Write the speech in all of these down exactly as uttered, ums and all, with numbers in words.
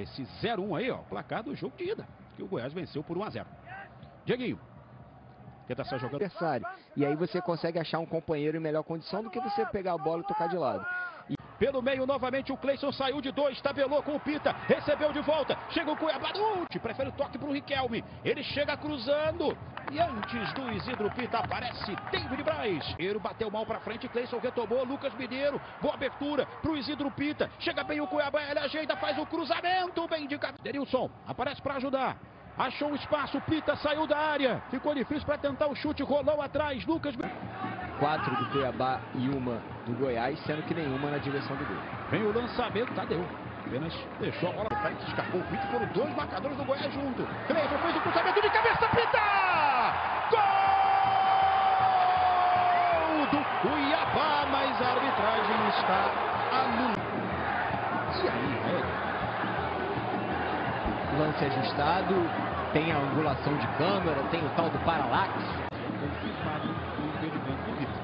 esse zero a um aí, ó, placar do jogo de ida, que o Goiás venceu por um a zero. Dieguinho, tenta essa jogando. Adversário. E aí você consegue achar um companheiro em melhor condição do que você pegar a bola e tocar de lado. Pelo meio, novamente, o Cleison saiu de dois, tabelou com o Pita, recebeu de volta, chega o Cuiabá, uh, prefere o toque para o Riquelme, ele chega cruzando, e antes do Isidro Pita aparece David Braz, ele bateu mal para frente, Cleison retomou, Lucas Mineiro, boa abertura para o Isidro Pita, chega bem o Cuiabá, ele ajeita, faz o cruzamento, bem de cabeça, Denilson aparece para ajudar. Achou um espaço, Pita saiu da área, ficou difícil para tentar o chute, rolou atrás, Lucas... Quatro do Cuiabá e uma do Goiás, sendo que nenhuma na direção do gol. Vem o lançamento, Tadeu. Apenas deixou a bola para frente, escapou o Pita, foram dois marcadores do Goiás junto. Cleiton fez o cruzamento de cabeça, Pita! Gol do Cuiabá, mas a arbitragem está anulando. E aí, velho? Lance ajustado, tem a angulação de câmera, tem o tal do paralaxe. Confirmado o impedimento do Pita.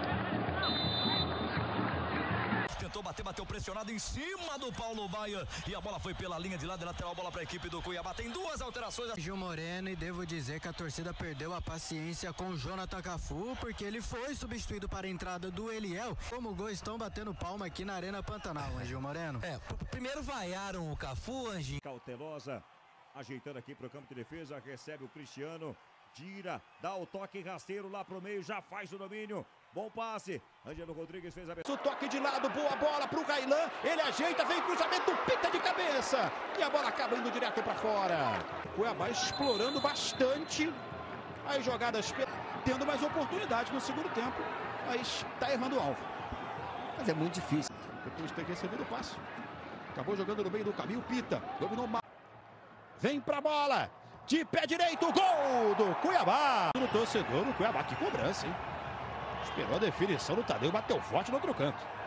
Tentou bater, bateu pressionado em cima do Paulo Baia e a bola foi pela linha de lado, lateral, bola para a equipe do Cuiabá. Tem duas alterações. Gil Moreno, e devo dizer que a torcida perdeu a paciência com o Jonathan Cafu, porque ele foi substituído para a entrada do Eliel. Como gol, estão batendo palma aqui na Arena Pantanal, Gil Moreno. É, primeiro vaiaram o Cafu, Anjinho. Cautelosa, ajeitando aqui para o campo de defesa, recebe o Cristiano, tira, dá o toque rasteiro lá pro meio, já faz o domínio. Bom passe, Ângelo Rodrigues fez a... O toque de lado, boa bola pro Gailan, ele ajeita, vem cruzamento, Pita de cabeça, e a bola acaba indo direto para fora. Cuiabá explorando bastante as jogadas, tendo mais oportunidade no segundo tempo, mas tá errando o alvo. Mas é muito difícil. Depois de ter recebido o passe, acabou jogando no meio do caminho, Pita, dominou mal. Vem pra bola, de pé direito, gol do Cuiabá. No torcedor do Cuiabá, que cobrança, hein? Esperou a definição do Tadeu, bateu forte no outro canto.